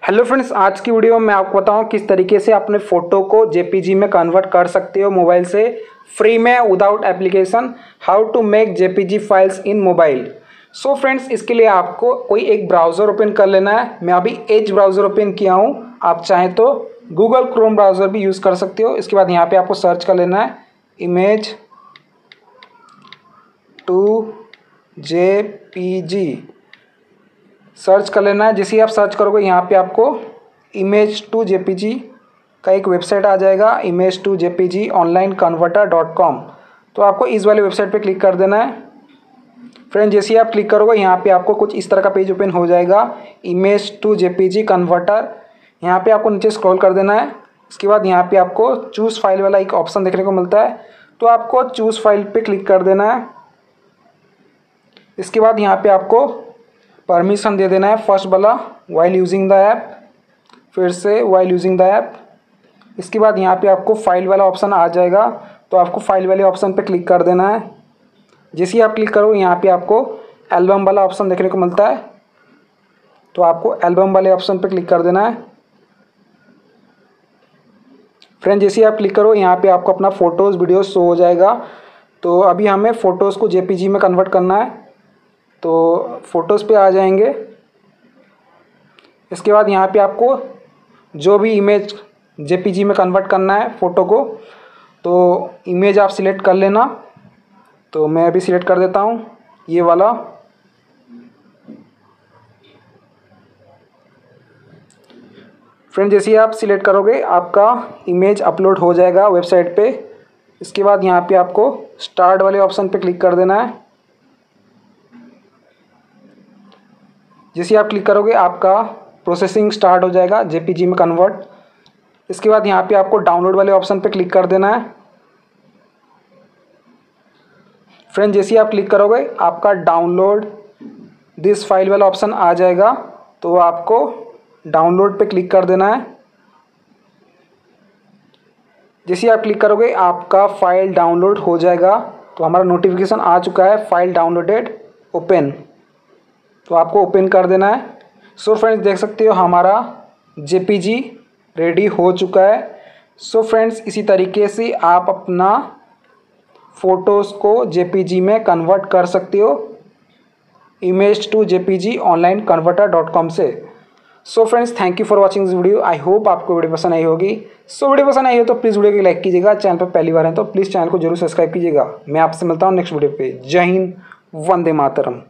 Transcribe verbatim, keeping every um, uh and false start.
Hello friends, आज की video में मैं आपको बताऊं किस तरीके से अपने फ़ोटो को जेपीजी में कन्वर्ट कर सकते हो मोबाइल से फ्री में without application. How to make JPG files in mobile. So friends, इसके लिए आपको कोई एक ब्राउज़र ओपन कर लेना है। मैं अभी एज ब्राउज़र ओपन किया हूँ, आप चाहें तो गूगल क्रोम ब्राउज़र भी यूज़ कर सकते हो। इसके बाद यहाँ पर आपको सर्च कर लेना है इमेज टू जेपीजी, सर्च कर लेना है। जैसे ही आप सर्च करोगे यहाँ पे आपको इमेज टू जेपीजी का एक वेबसाइट आ जाएगा, image to JPG online converter dot com. तो आपको इस वाले वेबसाइट पे क्लिक कर देना है। फ्रेंड, जैसे ही आप क्लिक करोगे यहाँ पे आपको कुछ इस तरह का पेज ओपन हो जाएगा, इमेज टू जेपीजी कन्वर्टर। यहाँ पे आपको नीचे स्क्रॉल कर देना है। इसके बाद यहाँ पे आपको चूज़ फाइल वाला एक ऑप्शन देखने को मिलता है, तो आपको चूज़ फाइल पर क्लिक कर देना है। इसके बाद यहाँ पर आपको परमिशन दे देना है फर्स्ट वाला, वाइल यूजिंग द ऐप, फिर से वाइल यूजिंग द ऐप। इसके बाद यहाँ पे आपको फाइल वाला ऑप्शन आ जाएगा, तो आपको फाइल वाले ऑप्शन पे क्लिक कर देना है। जैसे ही आप क्लिक करोगे यहाँ पे आपको एल्बम वाला ऑप्शन देखने को मिलता है, तो आपको एल्बम वाले ऑप्शन पे क्लिक कर देना है। फ्रेंड, जैसे ही आप क्लिक करो यहाँ पे आपको अपना फ़ोटोज़ वीडियो शो हो जाएगा। तो अभी हमें फ़ोटोज़ को जेपीजी में कन्वर्ट करना है, तो फ़ोटोज़ पे आ जाएंगे। इसके बाद यहाँ पे आपको जो भी इमेज जेपीजी में कन्वर्ट करना है फ़ोटो को, तो इमेज आप सिलेक्ट कर लेना। तो मैं अभी सिलेक्ट कर देता हूँ ये वाला। फ्रेंड, जैसे ही आप सिलेक्ट करोगे आपका इमेज अपलोड हो जाएगा वेबसाइट पे। इसके बाद यहाँ पे आपको स्टार्ट वाले ऑप्शन पे क्लिक कर देना है। जैसे आप क्लिक करोगे आपका प्रोसेसिंग स्टार्ट हो जाएगा जेपीजी में कन्वर्ट। इसके बाद यहाँ पे आपको डाउनलोड वाले ऑप्शन पे क्लिक कर देना है। फ्रेंड, जैसे आप क्लिक करोगे आपका डाउनलोड दिस फाइल वाला ऑप्शन आ जाएगा, तो आपको डाउनलोड पे क्लिक कर देना है। जैसे आप क्लिक करोगे आपका फाइल डाउनलोड हो जाएगा, तो हमारा नोटिफिकेशन आ चुका है फाइल डाउनलोडेड ओपन, तो आपको ओपन कर देना है। सो फ्रेंड्स, देख सकते हो हमारा जेपीजी रेडी हो चुका है। सो फ्रेंड्स, इसी तरीके से आप अपना फ़ोटोज़ को जेपीजी में कन्वर्ट कर सकते हो image to JPG online converter dot com से। So friends, thank you for watching this video. I hope आपको वीडियो पसंद आई होगी। सो so, वीडियो पसंद आई हो तो प्लीज़ वीडियो को लाइक कीजिएगा। चैनल पर पहली बार है तो प्लीज़ चैनल को जरूर सब्सक्राइब कीजिएगा। मैं आपसे मिलता हूँ नेक्स्ट वीडियो पे। जय हिंद, वंदे मातरम।